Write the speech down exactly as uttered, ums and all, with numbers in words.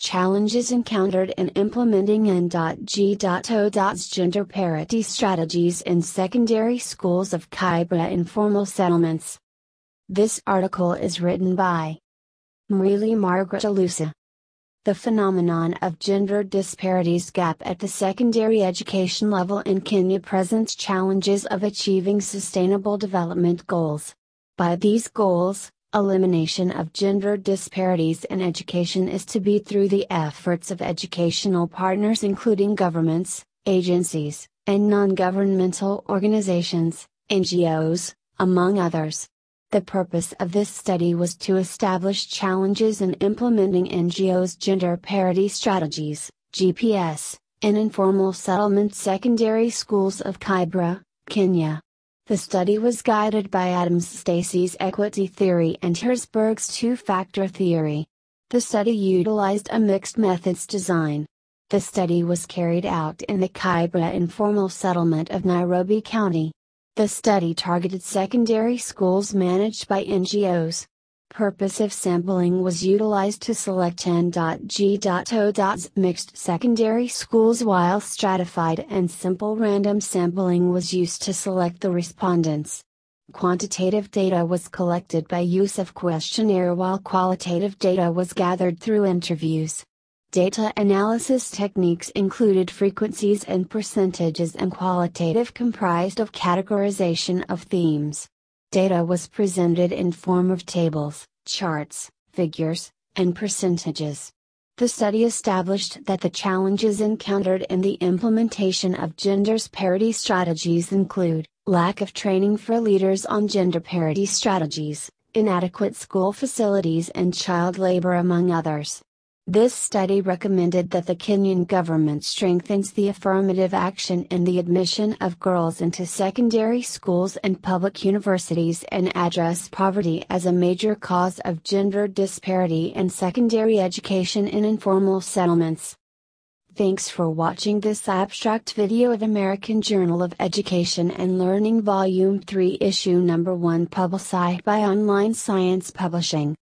Challenges encountered in implementing N G O's gender parity strategies in secondary schools of Kibra informal settlements. This article is written by Mrili Margaret Alusa. The phenomenon of gender disparities gap at the secondary education level in Kenya presents challenges of achieving sustainable development goals. By these goals, elimination of gender disparities in education is to be through the efforts of educational partners including governments, agencies, and non-governmental organizations, N G Os, among others. The purpose of this study was to establish challenges in implementing N G O's gender parity strategies, G P S, in informal settlement secondary schools of Kibra, Kenya. The study was guided by Adams Stacey's equity theory and Herzberg's two-factor theory. The study utilized a mixed methods design. The study was carried out in the Kibra informal settlement of Nairobi County. The study targeted secondary schools managed by N G Os. Purposive sampling was utilized to select N G O's mixed secondary schools while stratified and simple random sampling was used to select the respondents. Quantitative data was collected by use of questionnaire while qualitative data was gathered through interviews. Data analysis techniques included frequencies and percentages, and qualitative comprised of categorization of themes. Data was presented in form of tables, charts, figures, and percentages. The study established that the challenges encountered in the implementation of gender parity strategies include lack of training for leaders on gender parity strategies, inadequate school facilities, and child labor, among others. This study recommended that the Kenyan government strengthens the affirmative action in the admission of girls into secondary schools and public universities and address poverty as a major cause of gender disparity in secondary education in informal settlements. Thanks for watching this abstract video of American Journal of Education and Learning Volume three Issue Number one published by Online Science Publishing.